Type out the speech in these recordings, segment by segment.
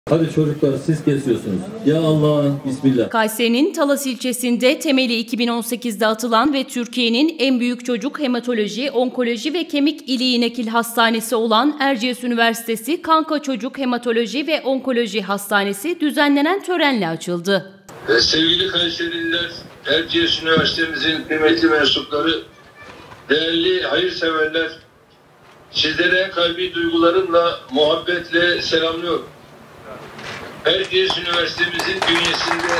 Hadi çocuklar siz kesiyorsunuz. Ya Allah, Bismillah. Kayseri'nin Talas ilçesinde temeli 2018'de atılan ve Türkiye'nin en büyük çocuk hematoloji, onkoloji ve kemik iliği nakil hastanesi olan Erciyes Üniversitesi Kanka Çocuk Hematoloji ve Onkoloji Hastanesi düzenlenen törenle açıldı. Sevgili Kayserililer, Erciyes Üniversitemizin kıymetli mensupları, değerli hayırseverler, sizlere en kalbi duygularımla, muhabbetle selamlıyorum. Erciyes Üniversitemizin bünyesinde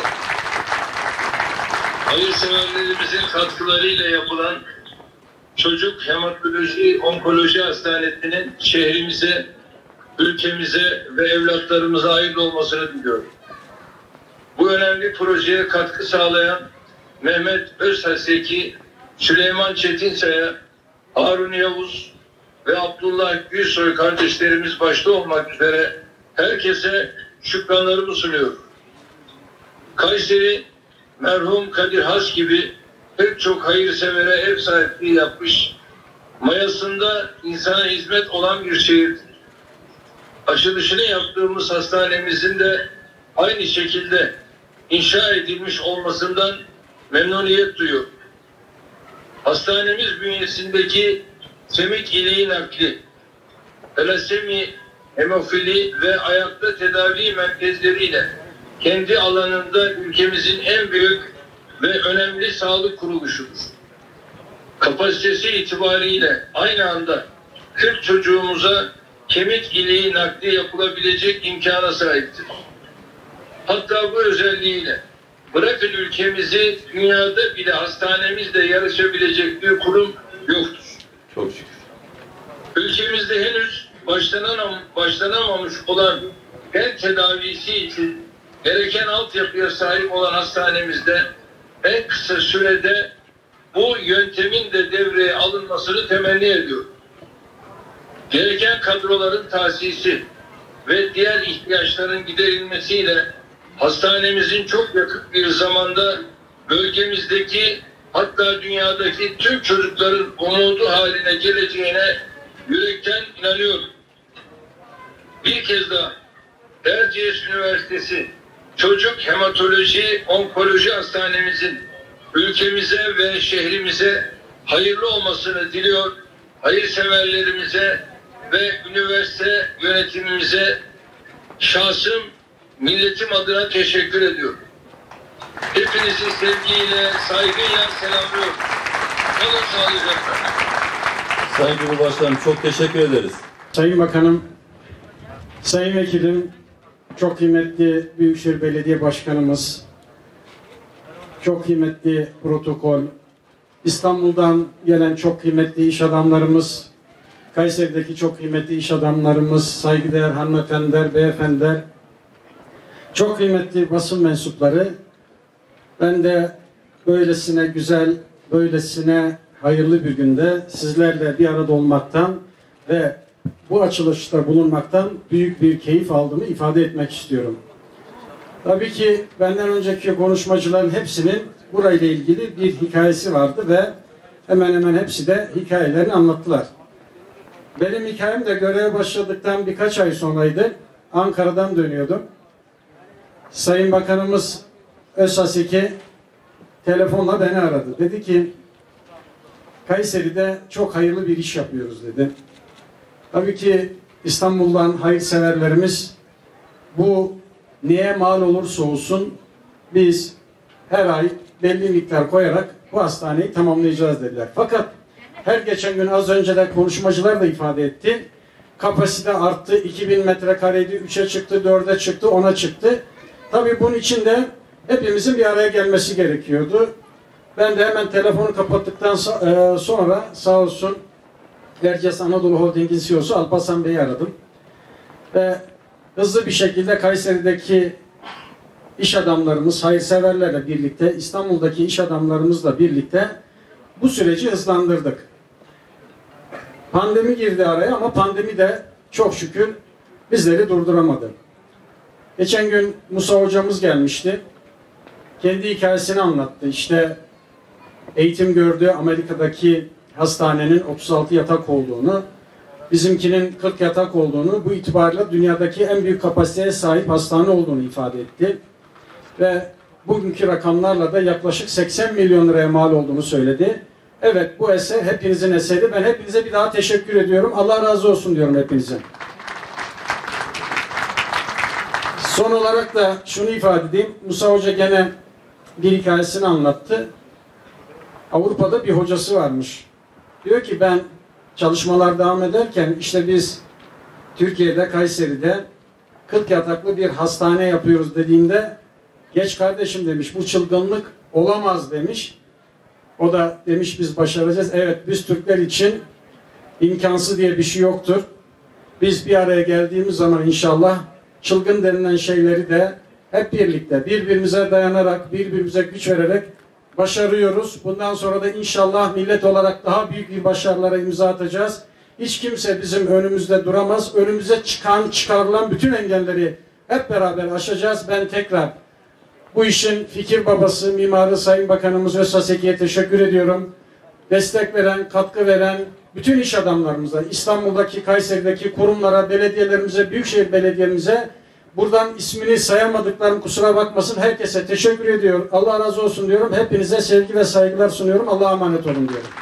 hayırseverlerimizin katkılarıyla yapılan Çocuk Hematoloji Onkoloji Hastanesi'nin şehrimize, ülkemize ve evlatlarımıza hayırlı olmasını diliyorum. Bu önemli projeye katkı sağlayan Mehmet Özhaseki, Süleyman Çetinsay'a, Harun Yavuz ve Abdullah Gülsoy kardeşlerimiz başta olmak üzere herkese şükranlarımı sunuyorum. Kayseri, merhum Kadir Has gibi pek çok hayırsevere ev sahipliği yapmış, mayasında insana hizmet olan bir şehir. Açılışını yaptığımız hastanemizin de aynı şekilde inşa edilmiş olmasından memnuniyet duyuyorum. Hastanemiz bünyesindeki kemik iliği nakli, talasemi, hemofili ve ayakta tedavi merkezleriyle kendi alanında ülkemizin en büyük ve önemli sağlık kuruluşudur. Kapasitesi itibariyle aynı anda 40 çocuğumuza kemik iliği nakli yapılabilecek imkana sahiptir. Hatta bu özelliğiyle bırakın ülkemizi, dünyada bile hastanemizle yarışabilecek bir kurum yoktur. Çok şükür. Ülkemizde henüz başlanamamış olan gen tedavisi için gereken altyapıya sahip olan hastanemizde en kısa sürede bu yöntemin de devreye alınmasını temenni ediyorum. Gereken kadroların tahsisi ve diğer ihtiyaçların giderilmesiyle hastanemizin çok yakın bir zamanda bölgemizdeki, hatta dünyadaki tüm çocukların umudu haline geleceğine yürekten inanıyorum. Bir kez daha Erciyes Üniversitesi Çocuk Hematoloji Onkoloji Hastanemizin ülkemize ve şehrimize hayırlı olmasını diliyor. Hayırseverlerimize ve üniversite yönetimimize şahsım, milletim adına teşekkür ediyorum. Hepinizi sevgiyle, saygıyla selamlıyorum. Kalın sağlıcakla. Sayın Cumhurbaşkanım çok teşekkür ederiz. Sayın Bakanım, Sayın Vekilim, çok kıymetli Büyükşehir Belediye Başkanımız, çok kıymetli protokol, İstanbul'dan gelen çok kıymetli iş adamlarımız, Kayseri'deki çok kıymetli iş adamlarımız, saygıdeğer hanımefendiler, beyefendiler, çok kıymetli basın mensupları, ben de böylesine güzel, böylesine hayırlı bir günde sizlerle bir arada olmaktan ve bu açılışta bulunmaktan büyük bir keyif aldığımı ifade etmek istiyorum. Tabii ki benden önceki konuşmacıların hepsinin burayla ilgili bir hikayesi vardı ve hemen hemen hepsi de hikayelerini anlattılar. Benim hikayem de göreve başladıktan birkaç ay sonraydı. Ankara'dan dönüyordum. Sayın Bakanımız Özhaseki telefonla beni aradı. Dedi ki Kayseri'de çok hayırlı bir iş yapıyoruz dedi. Tabii ki İstanbul'dan hayırseverlerimiz bu neye mal olursa olsun biz her ay belli miktar koyarak bu hastaneyi tamamlayacağız dediler. Fakat her geçen gün az önce de konuşmacılar da ifade etti. Kapasite arttı. 2000 metrekareydi. 3'e çıktı, 4'e çıktı, 10'a çıktı. Tabii bunun için de hepimizin bir araya gelmesi gerekiyordu. Ben de hemen telefonu kapattıktan sonra sağ olsun Erciyes Anadolu Holding'in CEO'su Alparslan Bey'i aradım. Ve hızlı bir şekilde Kayseri'deki iş adamlarımız, hayırseverlerle birlikte, İstanbul'daki iş adamlarımızla birlikte bu süreci hızlandırdık. Pandemi girdi araya ama pandemi de çok şükür bizleri durduramadı. Geçen gün Musa hocamız gelmişti. Kendi hikayesini anlattı. İşte eğitim gördüğü Amerika'daki hastanenin 36 yatak olduğunu bizimkinin 40 yatak olduğunu, bu itibarla dünyadaki en büyük kapasiteye sahip hastane olduğunu ifade etti. Ve bugünkü rakamlarla da yaklaşık 80 milyon liraya mal olduğunu söyledi. Evet, bu eser hepinizin eseri. Ben hepinize bir daha teşekkür ediyorum. Allah razı olsun diyorum hepinize. Son olarak da şunu ifade edeyim. Musa Hoca gene bir hikayesini anlattı. Avrupa'da bir hocası varmış. Diyor ki ben çalışmalar devam ederken işte biz Türkiye'de, Kayseri'de 40 yataklı bir hastane yapıyoruz dediğinde geç kardeşim demiş, bu çılgınlık olamaz demiş. O da demiş biz başaracağız. Evet, biz Türkler için imkansız diye bir şey yoktur. Biz bir araya geldiğimiz zaman inşallah çılgın denilen şeyleri de hep birlikte birbirimize dayanarak, birbirimize güç vererek başarıyoruz. Bundan sonra da inşallah millet olarak daha büyük bir başarılara imza atacağız. Hiç kimse bizim önümüzde duramaz. Önümüze çıkarılan bütün engelleri hep beraber aşacağız. Ben tekrar bu işin fikir babası, mimarı Sayın Bakanımız Özsaseki'ye teşekkür ediyorum. Destek veren, katkı veren bütün iş adamlarımıza, İstanbul'daki, Kayseri'deki kurumlara, belediyelerimize, büyükşehir belediyelerimize, buradan ismini sayamadıklarım kusura bakmasın, herkese teşekkür ediyorum. Allah razı olsun diyorum. Hepinize sevgi ve saygılar sunuyorum. Allah'a emanet olun diyorum.